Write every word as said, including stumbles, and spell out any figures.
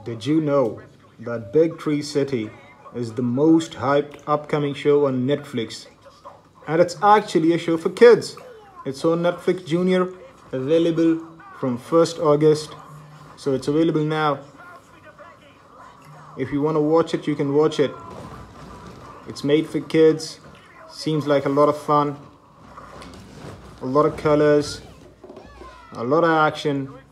Did you know that Big Tree City is the most hyped upcoming show on Netflix? And it's actually a show for kids. It's on Netflix Junior, available from first August. So it's available now. If you want to watch it, you can watch it. It's made for kids. Seems like a lot of fun. A lot of colors. A lot of action.